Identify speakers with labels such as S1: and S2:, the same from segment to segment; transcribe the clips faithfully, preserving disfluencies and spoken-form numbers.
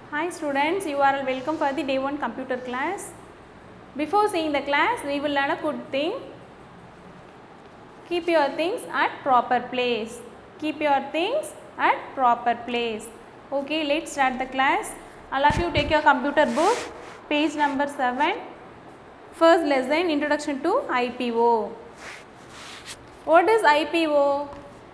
S1: Hi students, you are all welcome for the day one computer class. Before seeing the class, we will learn a good thing. Keep your things at proper place. Keep your things at proper place. Okay, let's start the class. All of you take your computer book, page number seven. First lesson, Introduction to I P O. What is I P O?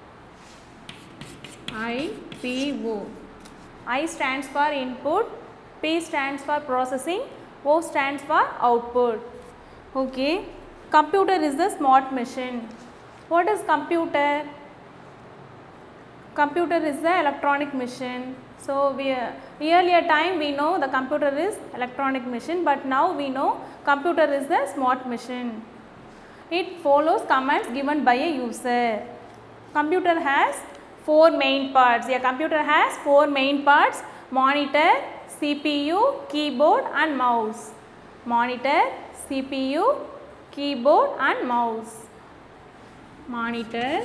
S1: I P O. I stands for input, P stands for processing, O stands for output. Okay. Computer is the smart machine. What is computer? Computer is the electronic machine. So, we uh, earlier time we know the computer is electronic machine, but now we know computer is the smart machine. It follows commands given by a user. Computer has four main parts. A computer has four main parts: monitor, C P U, keyboard and mouse. Monitor, C P U, keyboard and mouse. Monitor,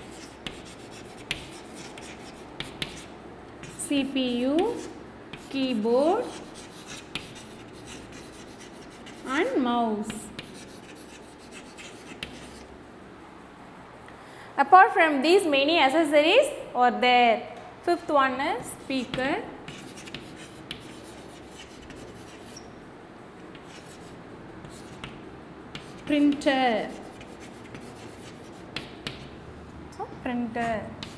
S1: C P U, keyboard and mouse. Apart from these, many accessories are there. Fifth one is speaker, printer, so printer,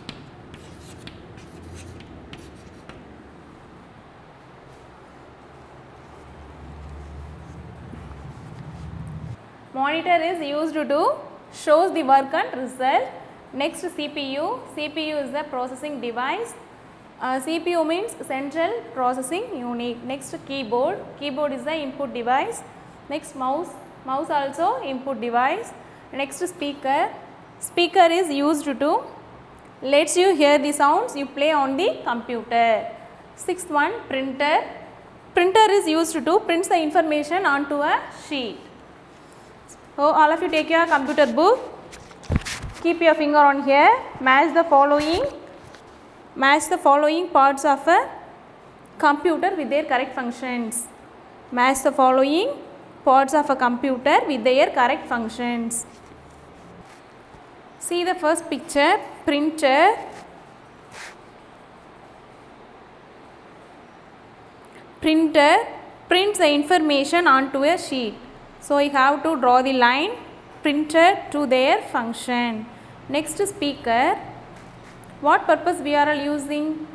S1: monitor is used to shows the work and result. Next, C P U. C P U is the processing device. Uh, C P U means central processing unit. Next, keyboard. Keyboard is the input device. Next, mouse. Mouse also input device. Next, speaker. Speaker is used to lets you hear the sounds you play on the computer. Sixth one, printer. Printer is used to print the information onto a sheet. So, all of you take your computer book. Keep your finger on here. Match the following. Match the following parts of a computer with their correct functions. Match the following parts of a computer with their correct functions. See the first picture. Printer. Printer prints the information onto a sheet. So, you have to draw the line printer to their function. Next, speaker. What purpose we are using?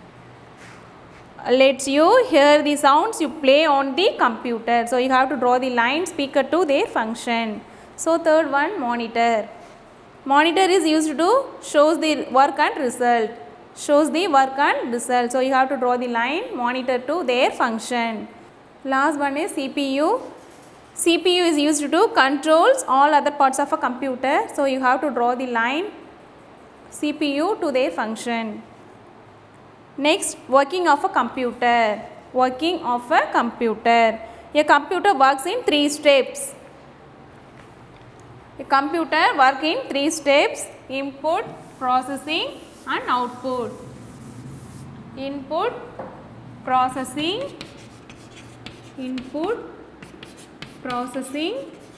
S1: Lets you hear the sounds you play on the computer. So, you have to draw the line speaker to their function. So, third one, monitor. Monitor is used to shows the work and result. Shows the work and result. So, you have to draw the line monitor to their function. Last one is C P U. C P U is used to controls all other parts of a computer. So, you have to draw the line C P U to their function. Next, working of a computer. Working of a computer. A computer works in three steps. A computer works in three steps: input, processing and output. Input, processing, input, processing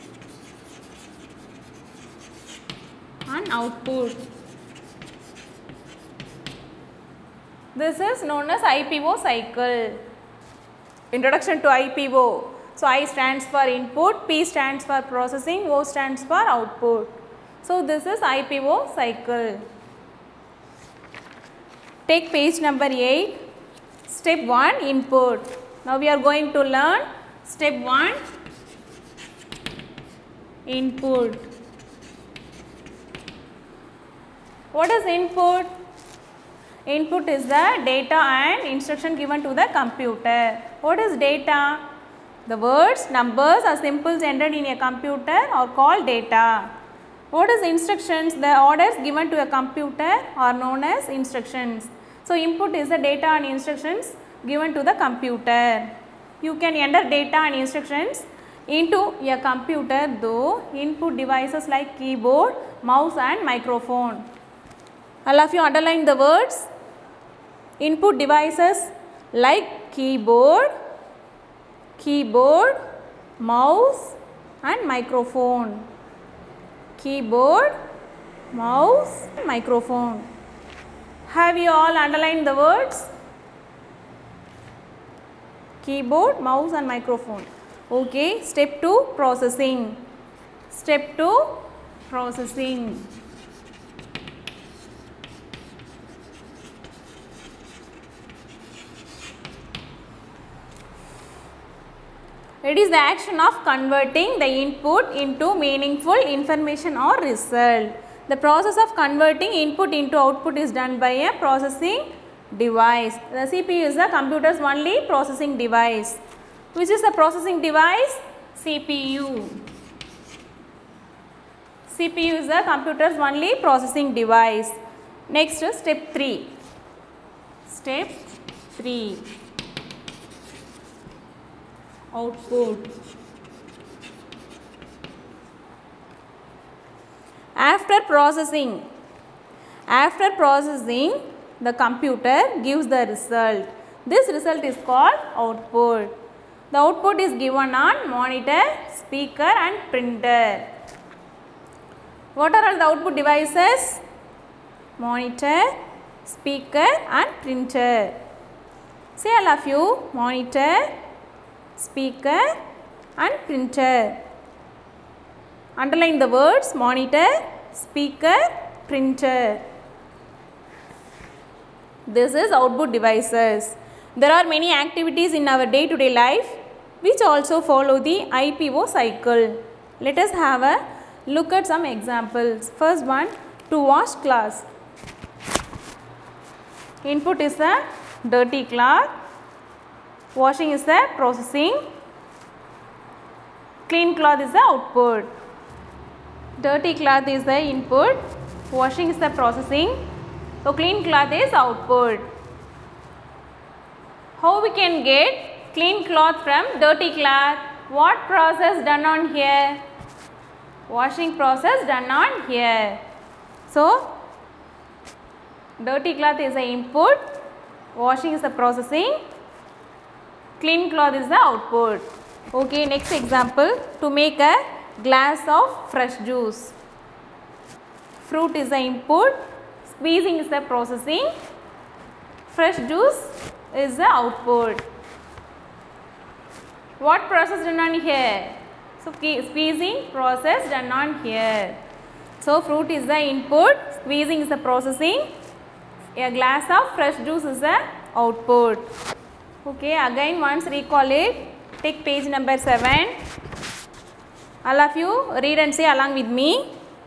S1: and output. This is known as I P O cycle. Introduction to I P O. So, I stands for input, P stands for processing, O stands for output. So, this is I P O cycle. Take page number eight. Step one, input. Now, we are going to learn step one, input. What is input? Input is the data and instruction given to the computer. What is data? The words, numbers or symbols entered in a computer are called data. What is instructions? The orders given to a computer are known as instructions. So, input is the data and instructions given to the computer. You can enter data and instructions into a computer though input devices like keyboard, mouse and microphone. All of you underline the words. Input devices like keyboard, keyboard, mouse and microphone. Keyboard, mouse, microphone. Have you all underlined the words? Keyboard, mouse and microphone. Okay, step two, processing. Step two, processing. It is the action of converting the input into meaningful information or result. The process of converting input into output is done by a processing device. The C P U is the computer's only processing device. Which is the processing device? C P U. C P U is the computer's only processing device. Next, step three. Step three. Output. After processing, after processing, the computer gives the result. This result is called output. The output is given on monitor, speaker and printer. What are all the output devices? Monitor, speaker and printer. Say all of you, monitor, speaker and printer. Underline the words monitor, speaker, printer. This is output devices. There are many activities in our day-to-day life which also follow the I P O cycle. Let us have a look at some examples. First one, to wash cloth. Input is a dirty cloth. Washing is the processing. Clean cloth is the output. Dirty cloth is the input. Washing is the processing. So clean cloth is output. How we can get clean cloth from dirty cloth? What process done on here? Washing process done on here. So dirty cloth is the input. Washing is the processing. Clean cloth is the output. Okay, next example, to make a glass of fresh juice. Fruit is the input, squeezing is the processing, fresh juice is the output. What process done on here? So squeezing process done on here. So fruit is the input, squeezing is the processing, a glass of fresh juice is the output. Okay, again once recall it. Take page number seven. All of you read and say along with me.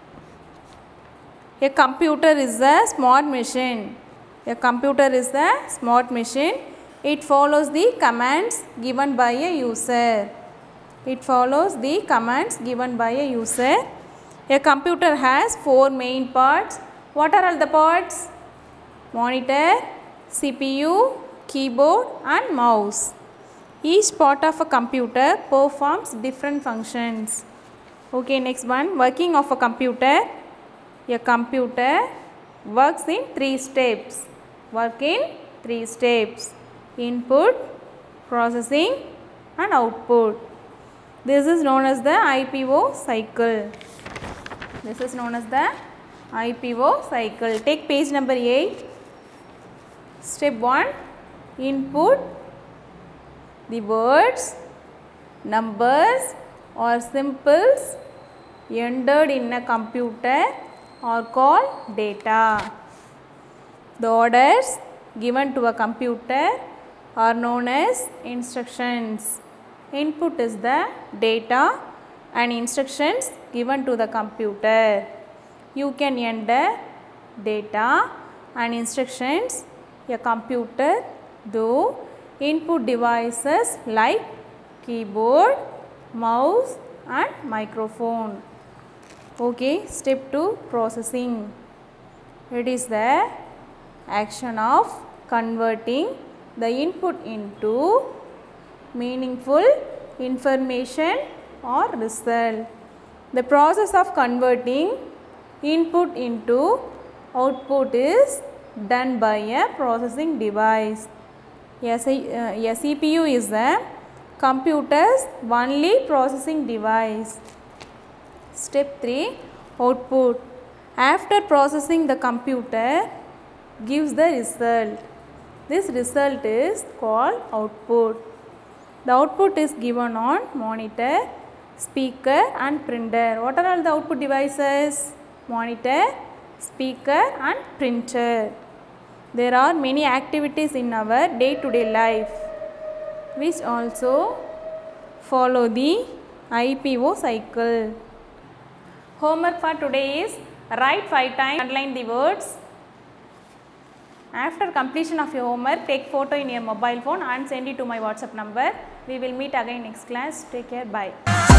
S1: A computer is a smart machine. A computer is a smart machine. It follows the commands given by a user. It follows the commands given by a user. A computer has four main parts. What are all the parts? Monitor, C P U, keyboard and mouse. Each part of a computer performs different functions. Okay, next one, working of a computer. A computer works in three steps. Work in three steps. Input, processing and output. This is known as the I P O cycle. This is known as the I P O cycle. Take page number eight. Step one, input. The words, numbers or symbols entered in a computer are called data. The orders given to a computer are known as instructions. Input is the data and instructions given to the computer. You can enter data and instructions. A computer do input devices like keyboard, mouse and microphone. Okay, step two, processing. It is the action of converting the input into meaningful information or result. The process of converting input into output is done by a processing device. A, uh, a C P U is a computer's only processing device. Step three, output. After processing, the computer gives the result. This result is called output. The output is given on monitor, speaker and printer. What are all the output devices? Monitor, speaker and printer. There are many activities in our day-to-day life which also follow the I P O cycle. Homework for today is write five times, underline the words. After completion of your homework, take photo in your mobile phone and send it to my WhatsApp number. We will meet again next class. Take care. Bye.